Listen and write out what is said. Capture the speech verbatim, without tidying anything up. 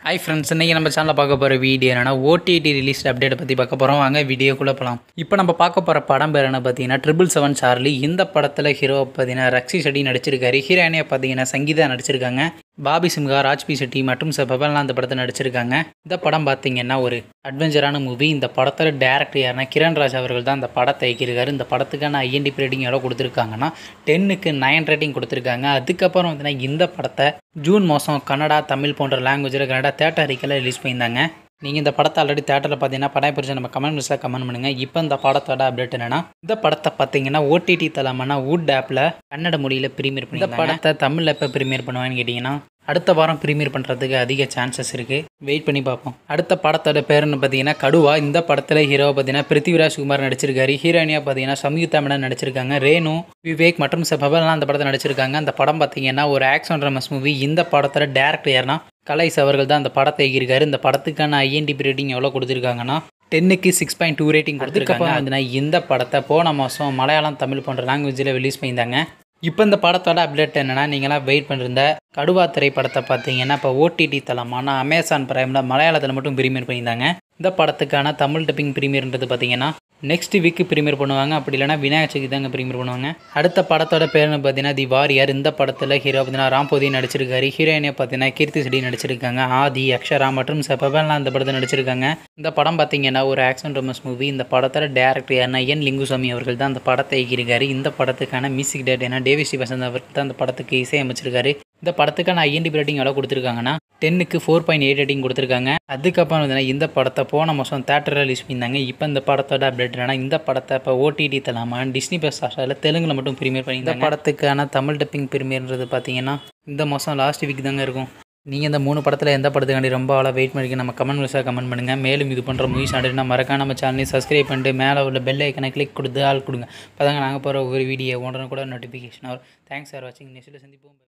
Hi friends, இன்னைக்கு நம்ம சேனல்ல பார்க்க போற வீடியோ என்னன்னா O T T release update பத்தி பார்க்க போறோம். வாங்க வீடியோக்குள்ள போலாம். இப்போ நம்ம பார்க்க போற படம் பேர் என்ன பார்த்தீங்கன்னா ட்ரிபிள் செவன் சார்லி. இந்த படத்துல ஹீரோ பார்த்தீங்கன்னா ரக்ஷி செட்டி நடிச்சிருக்காரு. ஹீரோயினியா பார்த்தீங்கன்னா சங்கீதா நடிச்சிருக்காங்க. பாபி சிம்ஹா, ராஜ்பி செட்டி மற்றும் பவன்லாம் இந்த படத்தை நடிச்சிருக்காங்க. இந்த படம் பார்த்தீங்கன்னா ஒரு அட்வென்ச்சரான மூவி. இந்த படத்தோட டேரக்டர் யாருன்னா கிரண் ராஜ் அவர்கள் தான் இந்த படத்தை இயக்கியிருக்காரு. இந்த படத்துக்கான I M D B rating எவ்வளோ கொடுத்துருக்காங்கன்னா டென்னுக்கு நைன் ரேட்டிங் கொடுத்துருக்காங்க. அதுக்கப்புறம் வந்து இந்த படத்தை ஜூன் மாதம் கன்னடா, தமிழ் போன்ற லாங்குவேஜில் கன்னடா தேட்டர் அறிக்கையில் ரிலீஸ் பண்ணியிருந்தாங்க. நீங்கள் இந்த படத்தை ஆல்ரெடி தேட்டரில் பார்த்தீங்கன்னா படம் பிடிச்ச நம்ம கமெண்ட் மிஸ்ஸாக கமெண்ட் பண்ணுங்கள். இப்போ இந்த படத்தோட அப்டேட் என்னன்னா இந்த படத்தை பார்த்தீங்கன்னா O T T தளமான வுட் ஆப்பில் கன்னட மொழியில் ப்ரீமியர் பண்ணி இந்த படத்தை தமிழில் எப்போ ப்ரீமியர் பண்ணுவாங்கன்னு கேட்டிங்கன்னா அடுத்த வாரம் ப்ரீமியர் பண்ணுறதுக்கு அதிக சான்சஸ் இருக்குது. வெயிட் பண்ணி பார்ப்போம். அடுத்த படத்தோட பேருன்னு பார்த்தீங்கன்னா கடுவா. இந்த படத்தில் ஹீரோவை பார்த்தீங்கன்னா பிருத்திவிராஜ் குமார் நடிச்சிருக்காரு. ஹீரோயினியாக பார்த்தீங்கன்னா சம்யுக்தா மேனன் நடிச்சிருக்காங்க. ரேணு, விவேக் மற்றும் பவன்லாம் அந்த படத்தை நடிச்சிருக்காங்க. அந்த படம் பார்த்தீங்கன்னா ஒரு ஆக்ஷன் ட்ராமஸ் மூவி. இந்த படத்தோட டேரக்டர் யாருன்னா கலைஸ் அவர்கள் தான் அந்த படத்தை இயக்கியிருக்காரு. இந்த படத்துக்கான I M D B rating எவ்வளோ கொடுத்துருக்காங்கன்னா டென்னுக்கு சிக்ஸ் பாயிண்ட் டூ ரேட்டிங் கொடுத்துருக்காங்க. அதுனா இந்த படத்தை போன மாதம் மலையாளம், தமிழ் போன்ற லாங்குவேஜில் ரிலீஸ் பண்ணியிருந்தாங்க. இப்போ இந்த படத்தோட அப்டேட் என்னென்னா நீங்களாம் வெயிட் பண்ணிருந்த கடுவா திரைப்படத்தை பார்த்தீங்கன்னா இப்போ O T T தளமான அமேசான் பிரைமில் மலையாளத்தில் மட்டும் ப்ரீமியர் பண்ணியிருந்தாங்க. இந்த படத்துக்கான தமிழ் டப்பிங் ப்ரீமியர்ன்றது பார்த்தீங்கன்னா நெக்ஸ்ட் வீக்கு ப்ரீமியர் பண்ணுவாங்க. அப்படி இல்லைனா விநாயகர் சதுர்த்தி தாங்க ப்ரீமியர் பண்ணுவாங்க. அடுத்த படத்தோட பேர்னு பார்த்தீங்கன்னா தி வாரியர். இந்த படத்தில் ஹீரோ பார்த்தீங்கன்னா ராம்போதி நடிச்சிருக்காரு. ஹீரோயினியை பார்த்தீங்கன்னா கீர்த்தி செட்டி நடிச்சிருக்காங்க. ஆதி, அக்ஷரா மற்றும் பவன்லாம் இந்த படத்தை நடிச்சிருக்காங்க. இந்த படம் பார்த்தீங்கன்னா ஒரு ஆக்ஷன் ட்ராமஸ் மூவி. இந்த படத்தோட டேரக்டர் யாருன்னா என் லிங்குசாமி அவர்கள் தான் அந்த படத்தை இயக்கியிருக்காரு. இந்த படத்துக்கான மியூசிக் டேரக்டர் ஏன்னா டேவிஸ் வசந்த் அவர்கள் தான் அந்த படத்துக்கு இசையமைச்சிருக்காரு. இந்த படத்துக்கான I M D B rating எவ்வளோ கொடுத்துருக்காங்கன்னா டென்னுக்கு ஃபோர் பாயிண்ட் எயிட் ரேட்டிங் கொடுத்துருக்காங்க. அதுக்கப்புறம் வந்து இந்த படத்தை போன மாதம் தேட்டரில் ரிலீஸ் பண்ணியிருந்தாங்க. இப்போ இந்த படத்தோட அப்டேட் என்னன்னா இந்த படத்தை இப்போ O T T தளமான டிஸ்னி பிளஸ் ஹாட்ஸ்டாரில் தெலுங்குல மட்டும் ப்ரீமியர் பண்ணியிருந்தாங்க. இந்த படத்துக்கான தமிழ் டப்பிங் ப்ரீமியர்ன்றது பார்த்தீங்கன்னா இந்த மாதம் லாஸ்ட் வீக் தாங்க இருக்கும். நீங்கள் இந்த மூணு படத்தில் எந்த படத்துக்காண்டி ரொம்ப ஆளாக வெயிட் பண்ணிக்க நம்ம கமெண்ட் மிஸ்ஸாக கமெண்ட் பண்ணுங்கள். மேலும் இது பண்ணுற மூவிஸ் ஆடினா மறக்காம நம்ம சேனலையும் சப்ஸ்கிரைப் பண்ணிட்டு மேலே உள்ள பெல் ஐக்கனை கிளிக் கொடுத்து ஆள் கொடுங்க. அப்போ தாங்க நாங்கள் போகிற ஒரு வீடியோ ஒன்றரை கூட நோட்டிஃபிகேஷன் வரும். தேங்க்ஸ் ஃபார் வாட்சிங். நெக்ஸ்ட்டில் சந்திப்போம்.